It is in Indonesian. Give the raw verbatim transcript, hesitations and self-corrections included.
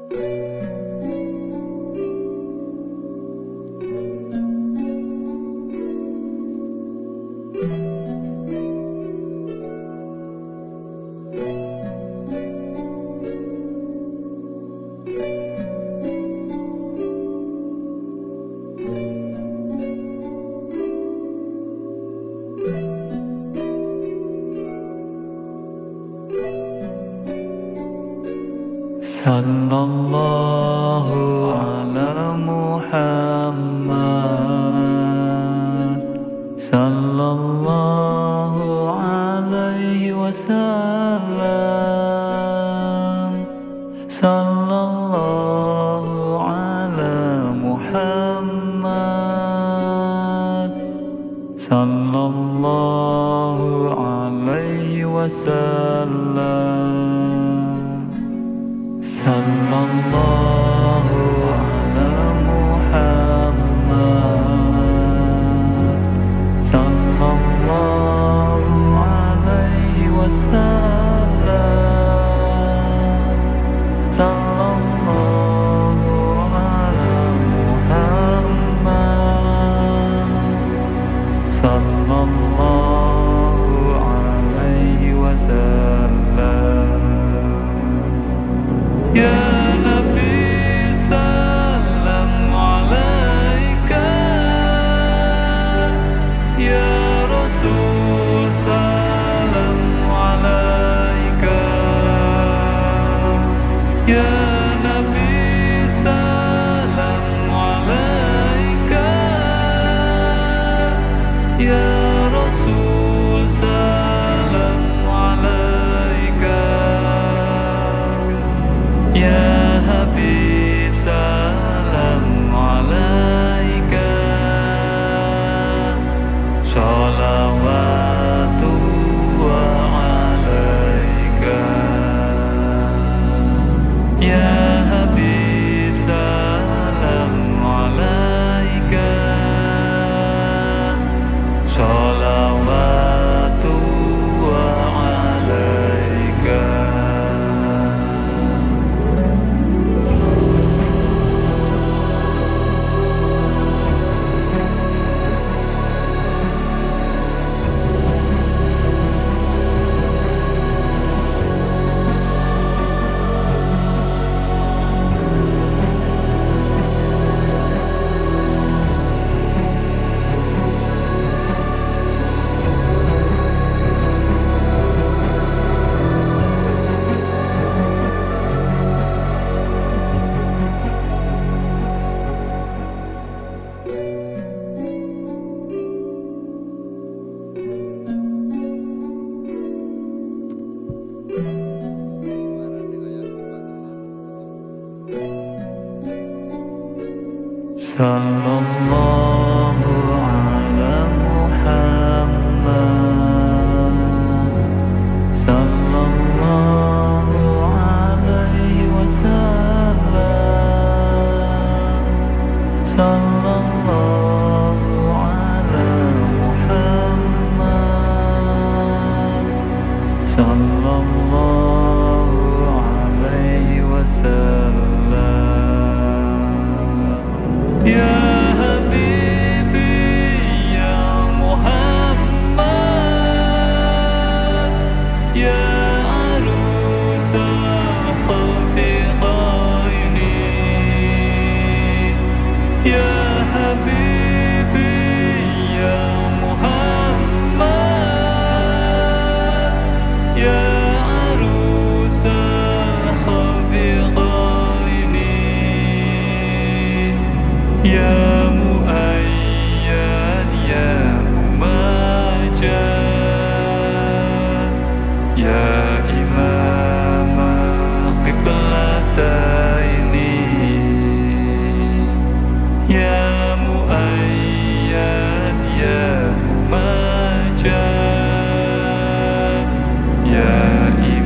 Sallallahu ala Muhammad, sallallahu alaihi wasallam, sallallahu ala Muhammad, sallallahu alaihi wasallam. Sallallahu ala Muhammad, sallallahu alaihi wasallam, sallallahu ala Muhammad, sallallahu alaihi wasallam. Ya Nabi salam alaika, ya Rasul salam alaika, ya Nabi salam alaika, ya Rasul salam alaika, ya Habib salam alaika, sholawatu wa alaika, ya Habib salam alaika, sholawatu wa alaika. Sallallahu ala Muhammad, sallallahu alaihi wasallam, sallallahu ala Muhammad, sallallahu alaihi wasallam. Ya Habibi ya Muhammad, ya arusal khalfiqaini, ya Habibi ya Muhammad, ya arusal khalfiqaini, ya muayyad ya mumajad, ya imam al-qiblataini, ya muayyad ya mumajad, ya imam